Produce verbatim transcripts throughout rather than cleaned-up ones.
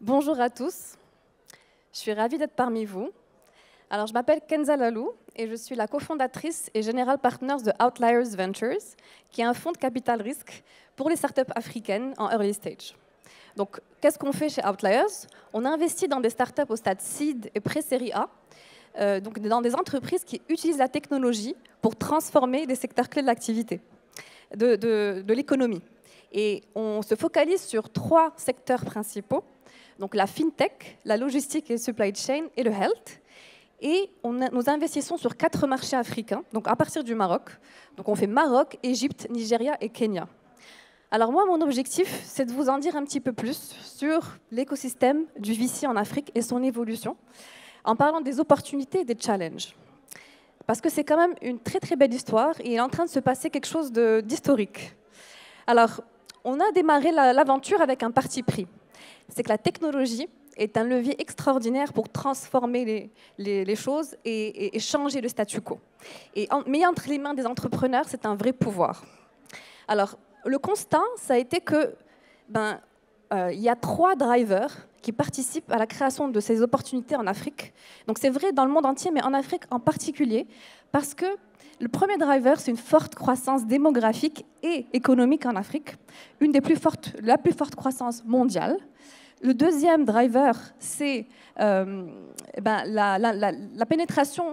Bonjour à tous, je suis ravie d'être parmi vous. Alors, je m'appelle Kenza Lalou et je suis la cofondatrice et général partner de Outliers Ventures, qui est un fonds de capital risque pour les startups africaines en early stage. Donc, qu'est-ce qu'on fait chez Outliers? On investit dans des startups au stade seed et pré-série A, euh, donc dans des entreprises qui utilisent la technologie pour transformer des secteurs clés de l'activité, de, de, de l'économie. Et on se focalise sur trois secteurs principaux, donc la fintech, la logistique et le supply chain et le health. Et on a, nous investissons sur quatre marchés africains, donc à partir du Maroc. Donc on fait Maroc, Égypte, Nigeria et Kenya. Alors moi, mon objectif, c'est de vous en dire un petit peu plus sur l'écosystème du V C en Afrique et son évolution, en parlant des opportunités et des challenges. Parce que c'est quand même une très très belle histoire et il est en train de se passer quelque chose d'historique. Alors, on a démarré l'aventure avec un parti pris. C'est que la technologie est un levier extraordinaire pour transformer les, les, les choses et, et, et changer le statu quo. Et en, mais entre les mains des entrepreneurs, c'est un vrai pouvoir. Alors, le constat, ça a été que ben, euh, il y a trois drivers qui participent à la création de ces opportunités en Afrique. Donc c'est vrai dans le monde entier, mais en Afrique en particulier, parce que le premier driver, c'est une forte croissance démographique et économique en Afrique, une des plus fortes, la plus forte croissance mondiale. Le deuxième driver, c'est euh, ben, la, la, la, la pénétration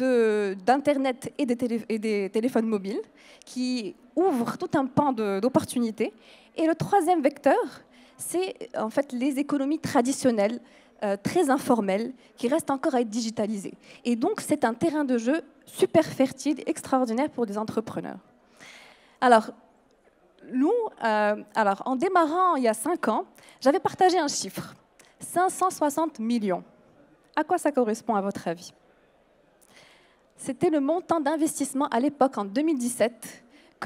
d'Internet et, et des téléphones mobiles, qui ouvre tout un pan d'opportunités. Et le troisième vecteur, c'est en fait les économies traditionnelles, euh, très informelles, qui restent encore à être digitalisées. Et donc, c'est un terrain de jeu super fertile, extraordinaire pour des entrepreneurs. Alors, nous, euh, alors, en démarrant il y a cinq ans, j'avais partagé un chiffre, cinq cent soixante millions. À quoi ça correspond à votre avis? C'était le montant d'investissement à l'époque, en deux mille dix-sept,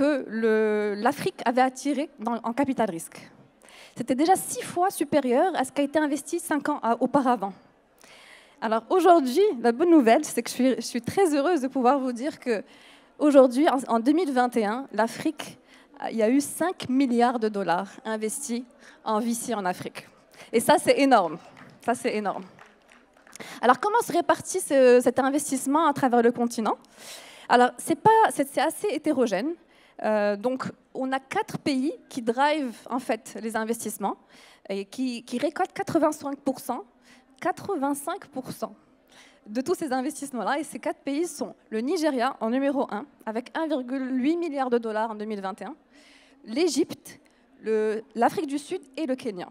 que l'Afrique avait attiré dans, en capital risque. C'était déjà six fois supérieur à ce qui a été investi cinq ans auparavant. Alors aujourd'hui, la bonne nouvelle, c'est que je suis, je suis très heureuse de pouvoir vous dire qu'aujourd'hui, en, en deux mille vingt et un, l'Afrique, il y a eu cinq milliards de dollars investis en V C en Afrique. Et ça, c'est énorme. Ça, c'est énorme. Alors, comment se répartit ce, cet investissement à travers le continent? Alors, c'est pas, c'est assez hétérogène. Euh, donc, on a quatre pays qui drivent en fait les investissements et qui, qui récoltent quatre-vingt-cinq pour cent, quatre-vingt-cinq pour cent de tous ces investissements-là. Et ces quatre pays sont le Nigeria en numéro un, avec un virgule huit milliard de dollars en deux mille vingt et un, l'Égypte, l'Afrique du Sud et le Kenya.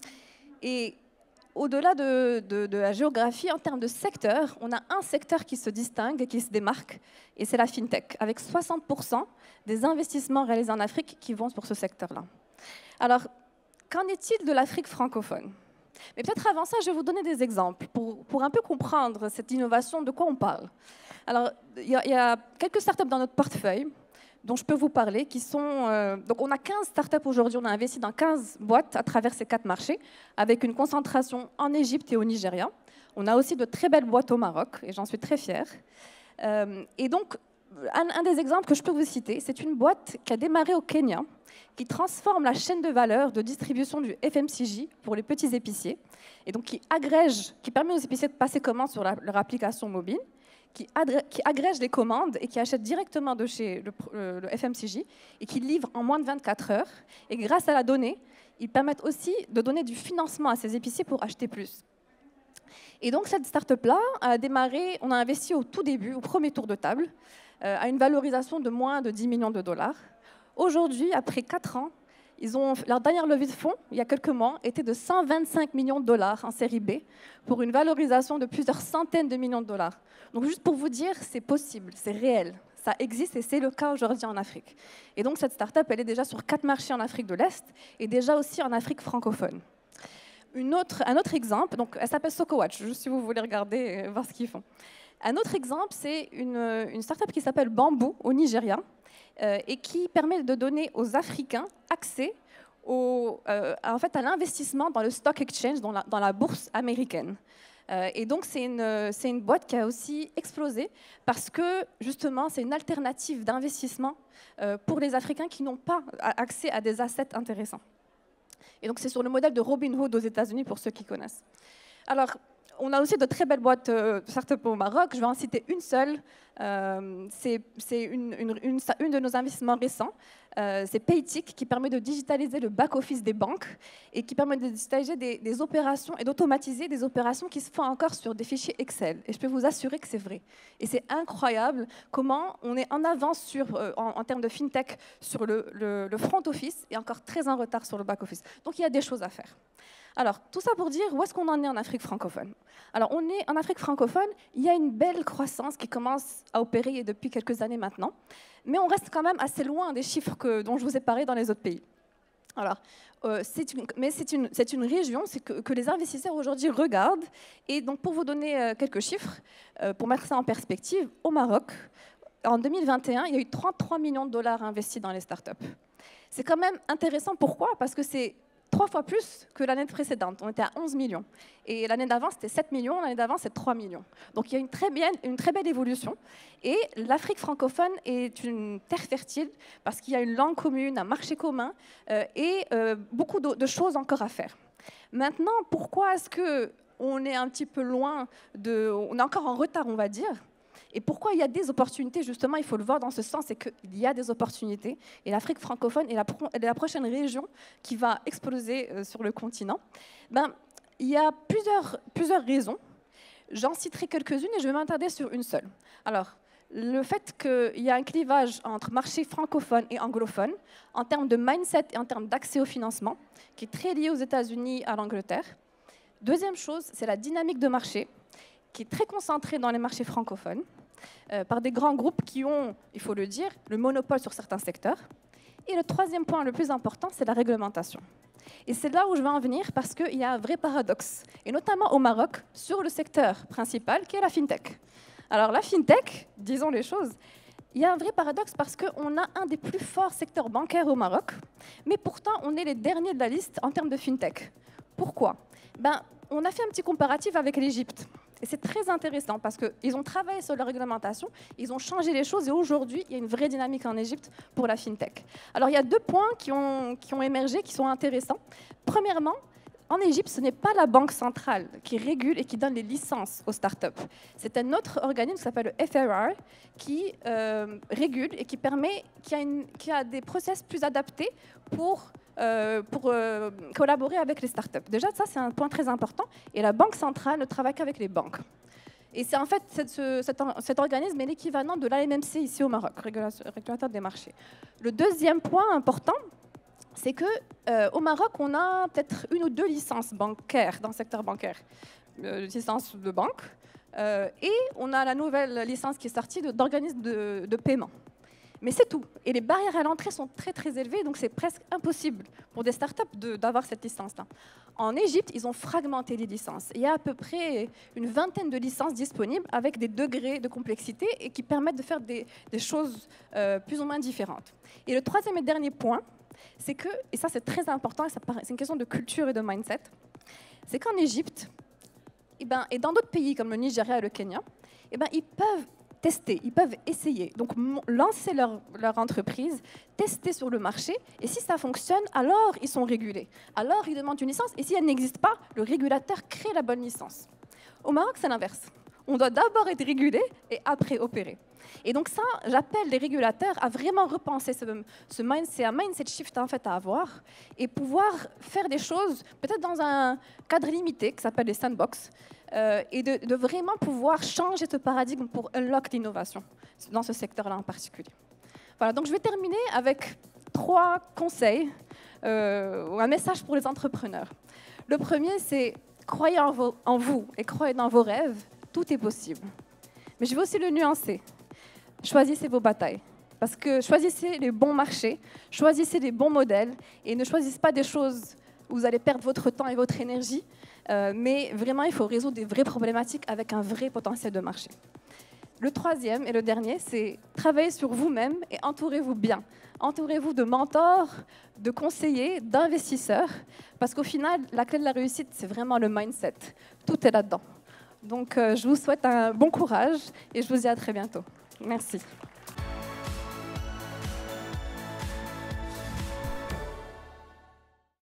Et au-delà de, de, de la géographie, en termes de secteur, on a un secteur qui se distingue et qui se démarque, et c'est la fintech, avec soixante pour cent des investissements réalisés en Afrique qui vont pour ce secteur-là. Alors, qu'en est-il de l'Afrique francophone? Mais peut-être avant ça, je vais vous donner des exemples pour, pour un peu comprendre cette innovation, de quoi on parle. Alors, il y, y a quelques startups dans notre portefeuille dont je peux vous parler, qui sont... Euh, donc, on a quinze startups aujourd'hui, on a investi dans quinze boîtes à travers ces quatre marchés, avec une concentration en Égypte et au Nigeria. On a aussi de très belles boîtes au Maroc, et j'en suis très fière. Euh, et donc, un, un des exemples que je peux vous citer, c'est une boîte qui a démarré au Kenya, qui transforme la chaîne de valeur de distribution du F M C J pour les petits épiciers, et donc qui agrège, qui permet aux épiciers de passer commande sur la, leur application mobile, qui, qui agrège les commandes et qui achète directement de chez le, le, le F M C J et qui livre en moins de vingt-quatre heures. Et grâce à la donnée, ils permettent aussi de donner du financement à ces épiciers pour acheter plus. Et donc cette start-up-là a démarré, on a investi au tout début, au premier tour de table, euh, à une valorisation de moins de dix millions de dollars. Aujourd'hui, après quatre ans, ils ont, leur dernière levée de fonds, il y a quelques mois, était de cent vingt-cinq millions de dollars en série B, pour une valorisation de plusieurs centaines de millions de dollars. Donc juste pour vous dire, c'est possible, c'est réel, ça existe et c'est le cas aujourd'hui en Afrique. Et donc cette start-up, elle est déjà sur quatre marchés en Afrique de l'Est et déjà aussi en Afrique francophone. Une autre, un autre exemple, donc elle s'appelle SocoWatch, juste si vous voulez regarder et voir ce qu'ils font. Un autre exemple, c'est une, une start-up qui s'appelle Bamboo au Nigeria, Euh, et qui permet de donner aux Africains accès au, euh, en fait, à l'investissement dans le stock exchange, dans la, dans la bourse américaine. Euh, et donc, c'est une, c'est une boîte qui a aussi explosé parce que, justement, c'est une alternative d'investissement euh, pour les Africains qui n'ont pas accès à des assets intéressants. Et donc, c'est sur le modèle de Robinhood aux États-Unis, pour ceux qui connaissent. Alors, on a aussi de très belles boîtes euh, de start-up au Maroc. Je vais en citer une seule. Euh, c'est une, une, une, une de nos investissements récents. Euh, c'est Paytic, qui permet de digitaliser le back-office des banques et qui permet de digitaliser des, des opérations et d'automatiser des opérations qui se font encore sur des fichiers Excel. Et je peux vous assurer que c'est vrai. Et c'est incroyable comment on est en avance sur, euh, en, en termes de fintech sur le, le, le front office et encore très en retard sur le back-office. Donc il y a des choses à faire. Alors, tout ça pour dire où est-ce qu'on en est en Afrique francophone. Alors, on est en Afrique francophone, il y a une belle croissance qui commence à opérer depuis quelques années maintenant, mais on reste quand même assez loin des chiffres que, dont je vous ai parlé dans les autres pays. Alors, euh, une, mais c'est une, une région que, que les investisseurs aujourd'hui regardent. Et donc, pour vous donner euh, quelques chiffres, euh, pour mettre ça en perspective, au Maroc, en deux mille vingt et un, il y a eu trente-trois millions de dollars investis dans les startups. C'est quand même intéressant. Pourquoi? Parce que c'est trois fois plus que l'année précédente. On était à onze millions. Et l'année d'avant, c'était sept millions. L'année d'avant, c'est trois millions. Donc, il y a une très, bien, une très belle évolution. Et l'Afrique francophone est une terre fertile parce qu'il y a une langue commune, un marché commun euh, et euh, beaucoup de, de choses encore à faire. Maintenant, pourquoi est-ce qu'on est un petit peu loin de... On est encore en retard, on va dire. Et pourquoi il y a des opportunités, justement, il faut le voir dans ce sens, c'est qu'il y a des opportunités. Et l'Afrique francophone est la, pro est la prochaine région qui va exploser euh, sur le continent. Ben, il y a plusieurs, plusieurs raisons. J'en citerai quelques-unes et je vais m'attarder sur une seule. Alors, le fait qu'il y a un clivage entre marché francophone et anglophone, en termes de mindset et en termes d'accès au financement, qui est très lié aux États-Unis, à l'Angleterre. Deuxième chose, c'est la dynamique de marché, qui est très concentrée dans les marchés francophones, euh, par des grands groupes qui ont, il faut le dire, le monopole sur certains secteurs. Et le troisième point le plus important, c'est la réglementation. Et c'est là où je veux en venir, parce qu'il y a un vrai paradoxe, et notamment au Maroc, sur le secteur principal, qui est la fintech. Alors la fintech, disons les choses, il y a un vrai paradoxe parce qu'on a un des plus forts secteurs bancaires au Maroc, mais pourtant on est les derniers de la liste en termes de fintech. Pourquoi? Ben, on a fait un petit comparatif avec l'Égypte. Et c'est très intéressant parce qu'ils ont travaillé sur la réglementation, ils ont changé les choses et aujourd'hui, il y a une vraie dynamique en Égypte pour la fintech. Alors, il y a deux points qui ont, qui ont émergé, qui sont intéressants. Premièrement, en Égypte, ce n'est pas la banque centrale qui régule et qui donne les licences aux startups. C'est un autre organisme qui s'appelle le F R R qui euh, régule et qui permet, qui a, une, qui a des process plus adaptés pour Euh, pour euh, collaborer avec les startups. Déjà, ça, c'est un point très important. Et la Banque centrale ne travaille qu'avec les banques. Et c'est en fait, cette, ce, cet, cet organisme est l'équivalent de l'A M M C ici au Maroc, régulateur des marchés. Le deuxième point important, c'est qu'au euh, Maroc, on a peut-être une ou deux licences bancaires dans le secteur bancaire, euh, licences de banque, euh, et on a la nouvelle licence qui est sortie d'organisme de, de paiement. Mais c'est tout. Et les barrières à l'entrée sont très, très élevées, donc c'est presque impossible pour des startups d'avoir cette licence-là. En Égypte, ils ont fragmenté les licences. Il y a à peu près une vingtaine de licences disponibles avec des degrés de complexité et qui permettent de faire des, des choses euh, plus ou moins différentes. Et le troisième et dernier point, c'est que, et ça c'est très important, et c'est une question de culture et de mindset, c'est qu'en Égypte, et, ben, et dans d'autres pays comme le Nigeria et le Kenya, et ben, ils peuvent tester, ils peuvent essayer, donc lancer leur, leur entreprise, tester sur le marché, et si ça fonctionne, alors ils sont régulés. Alors ils demandent une licence, et si elle n'existe pas, le régulateur crée la bonne licence. Au Maroc, c'est l'inverse. On doit d'abord être régulé et après opérer. Et donc ça, j'appelle les régulateurs à vraiment repenser ce, ce mindset, un mindset shift en fait à avoir, et pouvoir faire des choses, peut-être dans un cadre limité, qui s'appelle les sandbox, Euh, et de, de vraiment pouvoir changer ce paradigme pour unlock l'innovation dans ce secteur-là en particulier. Voilà, donc je vais terminer avec trois conseils, euh, un message pour les entrepreneurs. Le premier, c'est croyez en, vos, en vous et croyez dans vos rêves, tout est possible. Mais je vais aussi le nuancer. Choisissez vos batailles. Parce que choisissez les bons marchés, choisissez les bons modèles et ne choisissez pas des choses où vous allez perdre votre temps et votre énergie. Euh, mais vraiment, il faut résoudre des vraies problématiques avec un vrai potentiel de marché. Le troisième et le dernier, c'est travailler sur vous-même et entourez-vous bien. Entourez-vous de mentors, de conseillers, d'investisseurs, parce qu'au final, la clé de la réussite, c'est vraiment le mindset. Tout est là-dedans. Donc, euh, je vous souhaite un bon courage et je vous dis à très bientôt. Merci.